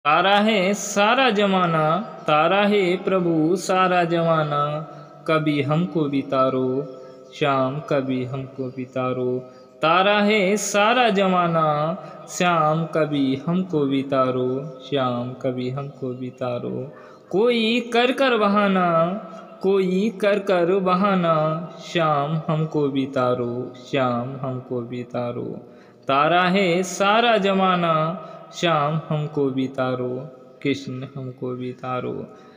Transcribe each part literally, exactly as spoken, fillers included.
तारा है सारा जमाना, तारा है प्रभु सारा जमाना, कभी हमको भी तारो श्याम कभी हमको भी तारो। तारा है सारा जमाना, श्याम कभी हमको भी तारो, श्याम कभी हमको भी तारो। कोई कर कर बहाना, कोई कर कर बहाना, श्याम हमको भी तारो, श्याम हमको भी तारो। तारा है सारा जमाना, श्याम हमको भी तारो, कृष्ण हमको भी तारो।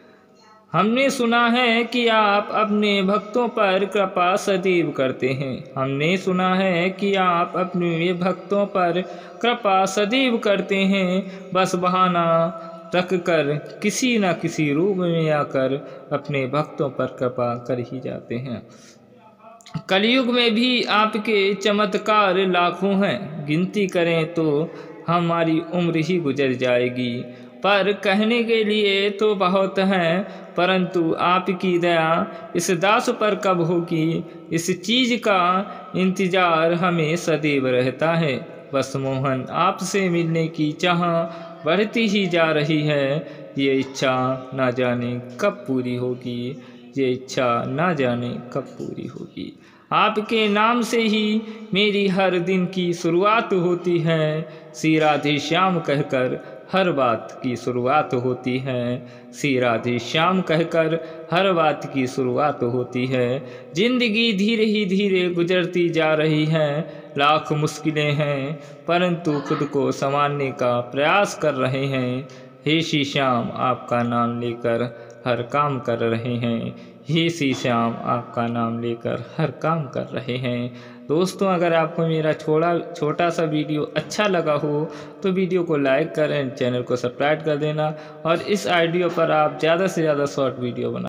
हमने सुना है कि आप अपने भक्तों पर कृपा सदैव करते हैं। हमने सुना है कि आप अपने भक्तों पर कृपा सदैव करते हैं। बस बहाना रख कर किसी न किसी रूप में आकर अपने भक्तों पर कृपा कर ही जाते हैं। कलयुग में भी आपके चमत्कार लाखों हैं, गिनती करें तो हमारी उम्र ही गुजर जाएगी। पर कहने के लिए तो बहुत हैं, परंतु आपकी दया इस दास पर कब होगी, इस चीज़ का इंतज़ार हमें सदैव रहता है। बस मोहन आपसे मिलने की चाह बढ़ती ही जा रही है, ये इच्छा ना जाने कब पूरी होगी, ये इच्छा ना जाने कब पूरी होगी। आपके नाम से ही मेरी हर दिन की शुरुआत होती है, श्री राधे श्याम कहकर हर बात की शुरुआत होती है, श्री राधे श्याम कहकर हर बात की शुरुआत होती है। जिंदगी धीरे ही धीरे गुजरती जा रही है, लाख मुश्किलें हैं परंतु खुद को संभालने का प्रयास कर रहे हैं। हे श्री श्याम आपका नाम लेकर हर काम कर रहे हैं, हे श्री श्याम आपका नाम लेकर हर काम कर रहे हैं। दोस्तों, अगर आपको मेरा छोटा छोटा सा वीडियो अच्छा लगा हो तो वीडियो को लाइक करें, चैनल को सब्सक्राइब कर देना और इस आइडियो पर आप ज़्यादा से ज़्यादा शॉर्ट वीडियो बना